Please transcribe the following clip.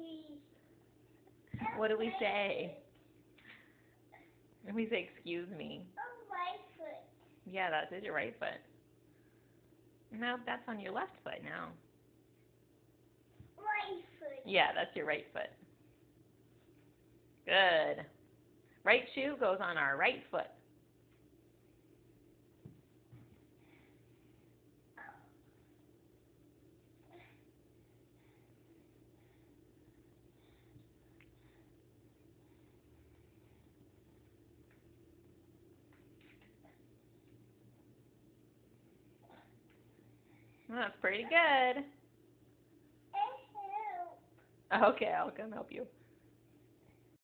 What do we say? We say, excuse me. Right foot. Yeah, that is your right foot. No, that's on your left foot now. Right foot. Yeah, that's your right foot. Good. Right shoe goes on our right foot. Well, that's pretty good. Help. Okay, I'll come help you.